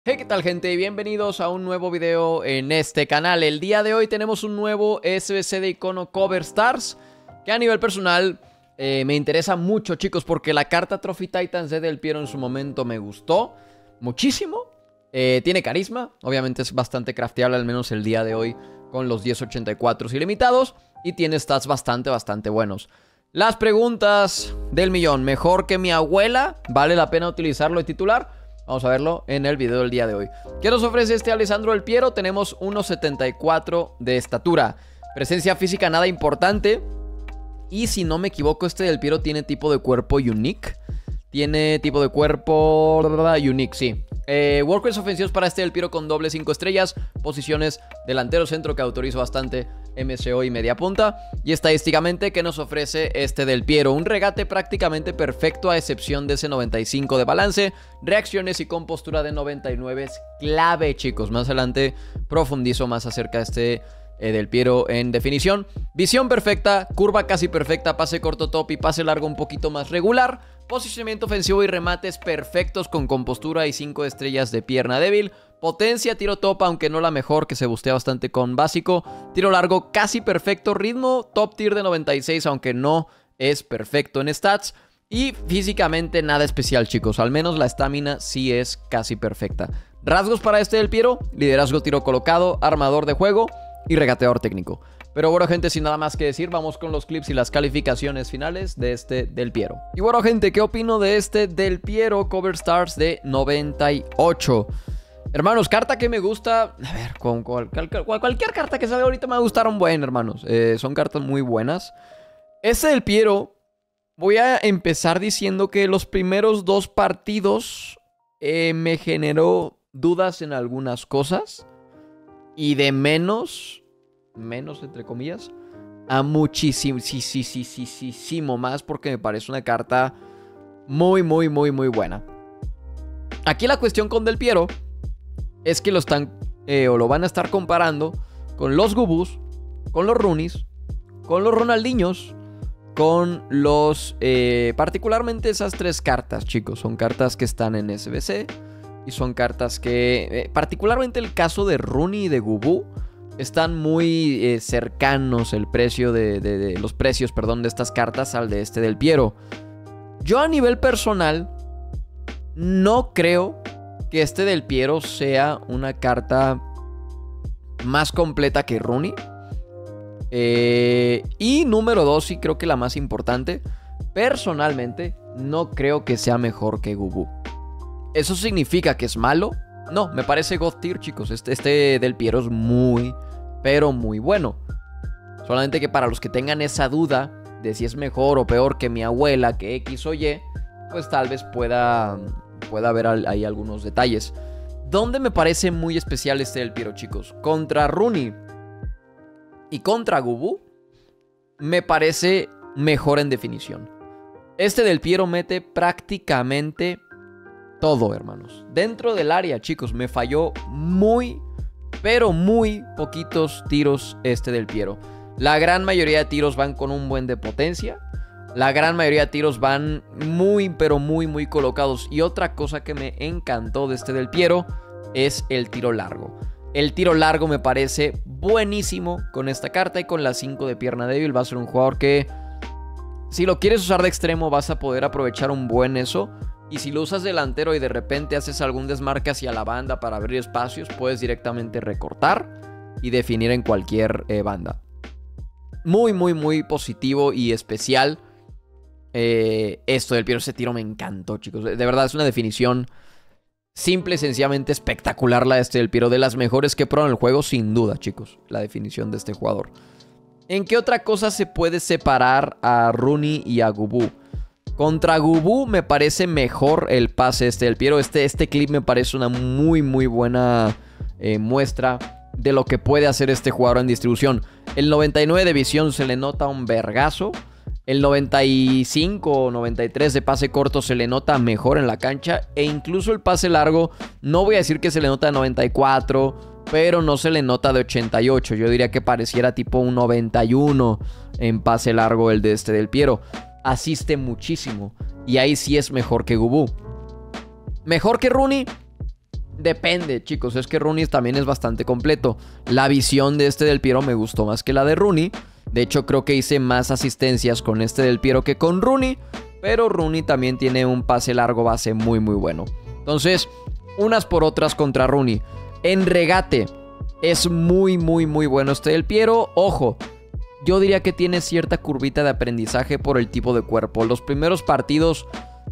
Hey, ¿qué tal, gente? Bienvenidos a un nuevo video en este canal. El día de hoy tenemos un nuevo SBC de icono Cover Stars, que a nivel personal me interesa mucho, chicos, porque la carta Trophy Titans de Del Piero en su momento me gustó muchísimo. Tiene carisma, obviamente es bastante crafteable, al menos el día de hoy, con los 1084 ilimitados, y tiene stats bastante buenos. Las preguntas del millón: ¿mejor que mi abuela? ¿Vale la pena utilizarlo de titular? Vamos a verlo en el video del día de hoy. ¿Qué nos ofrece este Alessandro Del Piero? Tenemos 1.74 de estatura, presencia física nada importante, y si no me equivoco, este Del Piero tiene tipo de cuerpo unique. Tiene tipo de cuerpo unique, sí. Workers ofensivos para este Del Piero con doble 5 estrellas. Posiciones delantero centro, que autorizo bastante, MCO y media punta. Y estadísticamente, ¿qué nos ofrece este Del Piero? Un regate prácticamente perfecto, a excepción de ese 95 de balance. Reacciones y compostura de 99 es clave, chicos. Más adelante profundizo más acerca de este Del Piero en definición. Visión perfecta, curva casi perfecta, pase corto top y pase largo un poquito más regular. Posicionamiento ofensivo y remates perfectos con compostura y 5 estrellas de pierna débil. Potencia, tiro top, aunque no la mejor, que se bustea bastante con básico. Tiro largo casi perfecto. Ritmo top tier de 96, aunque no es perfecto en stats. Y físicamente nada especial, chicos. Al menos la estamina sí es casi perfecta. Rasgos para este Del Piero: liderazgo, tiro colocado, armador de juego y regateador técnico. Pero bueno, gente, sin nada más que decir, vamos con los clips y las calificaciones finales de este Del Piero. Y bueno, gente, ¿qué opino de este Del Piero Cover Stars de 98? Hermanos, carta que me gusta. A ver, con cualquier carta que salga ahorita me va a gustar un buen, hermanos. Son cartas muy buenas. Este Del Piero, voy a empezar diciendo que los primeros dos partidos me generó dudas en algunas cosas. Y de menos entre comillas, a muchísimo más, porque me parece una carta muy buena. Aquí la cuestión con Del Piero es que lo están o lo van a estar comparando con los Gubus, con los Runis, con los Ronaldinhos, con los particularmente esas tres cartas, chicos. Son cartas que están en SBC y son cartas que particularmente el caso de Rooney y de Gubu están muy cercanos el precio los precios, perdón, de estas cartas al de este Del Piero. Yo, a nivel personal, no creo que este Del Piero sea una carta más completa que Rooney. Y número 2, y creo que la más importante, personalmente no creo que sea mejor que Gubu. ¿Eso significa que es malo? No, me parece God tier, chicos. Este Del Piero es muy, pero muy bueno. Solamente que para los que tengan esa duda de si es mejor o peor que mi abuela, que X o Y, pues tal vez pueda haber ahí algunos detalles. ¿Dónde me parece muy especial este Del Piero, chicos? Contra Rooney y contra Gubu me parece mejor en definición. Este Del Piero mete prácticamente todo, hermanos. Dentro del área, chicos, me falló muy, pero muy poquitos tiros este Del Piero. La gran mayoría de tiros van con un buen de potencia. La gran mayoría de tiros van muy, pero muy colocados. Y otra cosa que me encantó de este Del Piero es el tiro largo. El tiro largo me parece buenísimo con esta carta, y con la 5 de pierna débil va a ser un jugador que, si lo quieres usar de extremo, vas a poder aprovechar un buen eso. Y si lo usas delantero y de repente haces algún desmarque hacia la banda para abrir espacios, puedes directamente recortar y definir en cualquier banda. Muy positivo y especial esto Del Piero. Ese tiro me encantó, chicos. De verdad, es una definición simple y sencillamente espectacular la de este Del Piero. De las mejores que he probado en el juego, sin duda, chicos. La definición de este jugador. ¿En qué otra cosa se puede separar a Rooney y a Gubu? Contra Gubu me parece mejor el pase este Del Piero. Este clip me parece una muy buena muestra de lo que puede hacer este jugador en distribución. El 99 de visión se le nota un vergazo. El 95 o 93 de pase corto se le nota mejor en la cancha. E incluso el pase largo, no voy a decir que se le nota de 94, pero no se le nota de 88. Yo diría que pareciera tipo un 91 en pase largo el de este Del Piero. Asiste muchísimo, y ahí sí es mejor que Gubu. Mejor que Rooney, Depende, chicos, es que Rooney también es bastante completo. La visión de este Del Piero me gustó más que la de Rooney. De hecho, creo que hice más asistencias con este Del Piero que con Rooney. Pero Rooney también tiene un pase largo base muy bueno. Entonces, unas por otras contra Rooney. En regate, es muy bueno este Del Piero. Ojo, yo diría que tiene cierta curvita de aprendizaje por el tipo de cuerpo. Los primeros partidos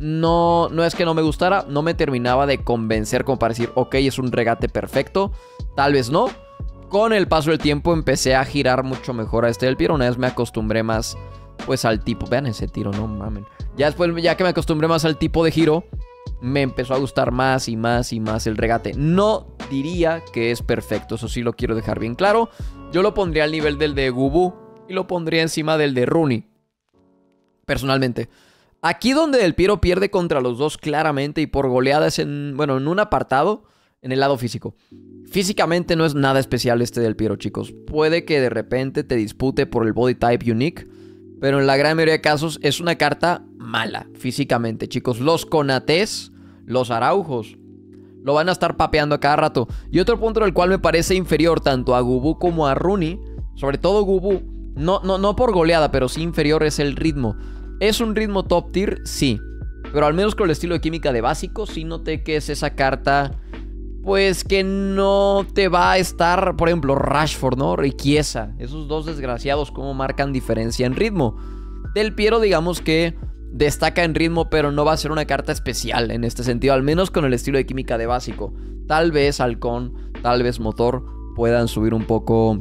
no es que no me gustara, no me terminaba de convencer como para decir, ok, es un regate perfecto. Tal vez no. Con el paso del tiempo empecé a girar mucho mejor a este Del Piero. Una vez me acostumbré más pues al tipo. Vean ese tiro, no mamen. Ya después, ya que me acostumbré más al tipo de giro, me empezó a gustar más y más el regate. No diría que es perfecto, eso sí lo quiero dejar bien claro. Yo lo pondría al nivel del de Gubu y lo pondría encima del de Rooney, personalmente. Aquí donde Del Piero pierde contra los dos claramente y por goleadas en un apartado, en el lado físico. Físicamente no es nada especial este Del Piero, chicos. Puede que de repente te dispute por el body type unique, pero en la gran mayoría de casos es una carta mala físicamente, chicos. Los Conatés, los Araujos, lo van a estar papeando a cada rato. Y otro punto en el cual me parece inferior tanto a Gubu como a Rooney, sobre todo Gubu, no por goleada, pero sí inferior, es el ritmo. ¿Es un ritmo top tier? Sí. Pero al menos con el estilo de química de básico, sí noté que es esa carta, pues que no te va a estar, por ejemplo, Rashford, ¿no? Riqueza. Esos dos desgraciados, cómo marcan diferencia en ritmo. Del Piero, digamos que destaca en ritmo, pero no va a ser una carta especial en este sentido, al menos con el estilo de química de básico. Tal vez Halcón, tal vez Motor puedan subir un poco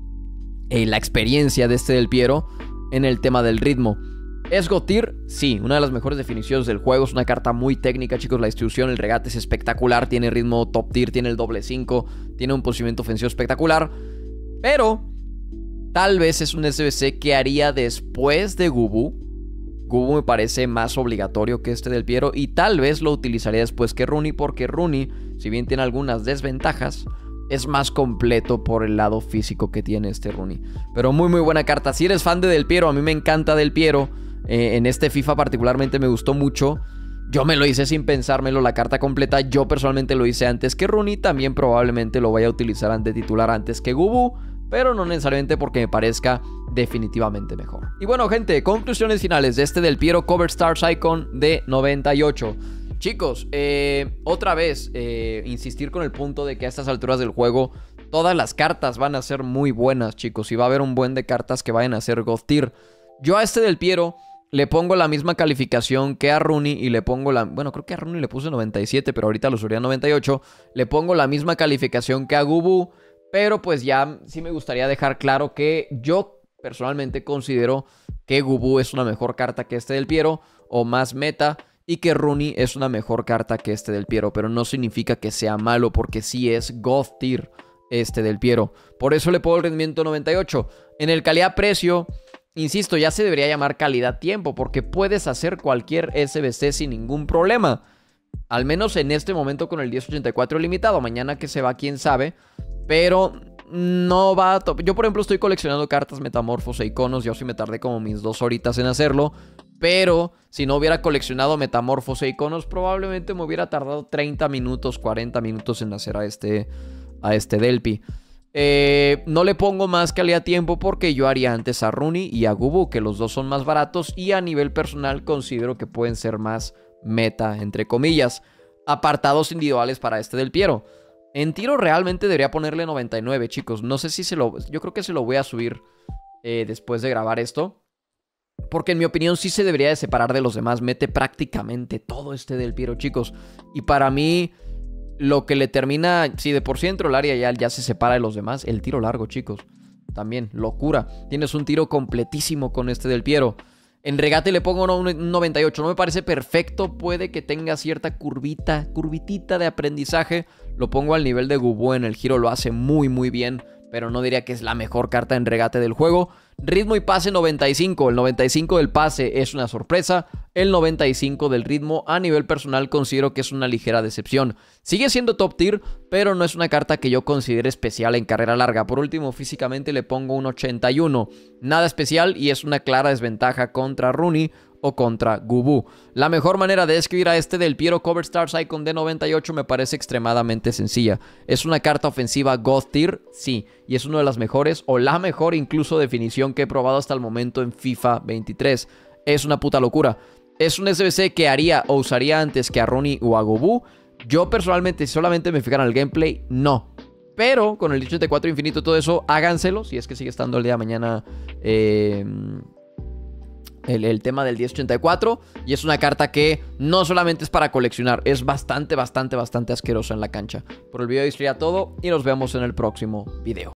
la experiencia de este Del Piero en el tema del ritmo. ¿Es God tier? Sí, una de las mejores definiciones del juego. Es una carta muy técnica, chicos. La distribución, el regate es espectacular. Tiene ritmo top tier, tiene el doble 5, tiene un posicionamiento ofensivo espectacular. Pero tal vez es un SBC que haría después de Gubu. Gubu me parece más obligatorio que este Del Piero. Y tal vez lo utilizaría después que Rooney, porque Rooney, si bien tiene algunas desventajas, es más completo por el lado físico que tiene este Rooney. Pero muy buena carta. Si eres fan de Del Piero, a mí me encanta Del Piero. En este FIFA particularmente me gustó mucho. Yo me lo hice sin pensármelo la carta completa. Yo personalmente lo hice antes que Rooney. También probablemente lo vaya a utilizar ante titular antes que Gubu, pero no necesariamente porque me parezca definitivamente mejor. Y bueno, gente, conclusiones finales de este Del Piero Cover Stars Icon de 98. Chicos, otra vez insistir con el punto de que a estas alturas del juego todas las cartas van a ser muy buenas, chicos. Y va a haber un buen de cartas que vayan a ser God tier. Yo a este Del Piero le pongo la misma calificación que a Rooney y le pongo la... Bueno, creo que a Rooney le puse 97, pero ahorita lo subiría a 98. Le pongo la misma calificación que a Gubu, pero pues ya sí me gustaría dejar claro que yo personalmente considero que Gubu es una mejor carta que este Del Piero, o más meta, y que Rooney es una mejor carta que este Del Piero, pero no significa que sea malo, porque sí es God tier este Del Piero. Por eso le pongo el rendimiento 98. En el calidad-precio... Insisto, ya se debería llamar calidad-tiempo, porque puedes hacer cualquier SBC sin ningún problema. Al menos en este momento con el 1084 limitado. Mañana que se va, quién sabe. Pero no va a... Yo, por ejemplo, estoy coleccionando cartas metamorfos e iconos. Yo sí me tardé como mis 2 horitas en hacerlo. Pero si no hubiera coleccionado metamorfos e iconos, probablemente me hubiera tardado 30 minutos, 40 minutos en hacer a este Delpi. No le pongo más calidad tiempo porque yo haría antes a Rooney y a Gubu, que los dos son más baratos y a nivel personal considero que pueden ser más meta, entre comillas. Apartados individuales para este Del Piero. En tiro realmente debería ponerle 99, chicos. No sé si yo creo que se lo voy a subir después de grabar esto, porque en mi opinión sí se debería de separar de los demás. Mete prácticamente todo este Del Piero, chicos. Y para mí... Lo que le termina, si de por sí dentro del área ya se separa de los demás, el tiro largo, chicos. También, locura. Tienes un tiro completísimo con este Del Piero. En regate le pongo un 98. No me parece perfecto. Puede que tenga cierta curvitita de aprendizaje. Lo pongo al nivel de Gubu. En el giro lo hace muy bien, pero no diría que es la mejor carta en regate del juego. Ritmo y pase 95. El 95 del pase es una sorpresa. El 95 del ritmo a nivel personal considero que es una ligera decepción. Sigue siendo top tier, pero no es una carta que yo considere especial en carrera larga. Por último, físicamente le pongo un 81. Nada especial y es una clara desventaja contra Rooney o contra Gubu. La mejor manera de describir a este del Piero Cover Stars Icon de 98 me parece extremadamente sencilla. Es una carta ofensiva God Tier, sí, y es una de las mejores o la mejor incluso definición que he probado hasta el momento en FIFA 23. Es una puta locura. Es un SBC que haría o usaría antes que a Rooney o a Gubu. Yo personalmente, si solamente me fijaran en el gameplay, no. Pero con el 84 infinito y todo eso, háganselo. Si es que sigue estando el día de mañana el tema del 1084. Y es una carta que no solamente es para coleccionar, es bastante asquerosa en la cancha. Por el video de hoy sería todo y nos vemos en el próximo video.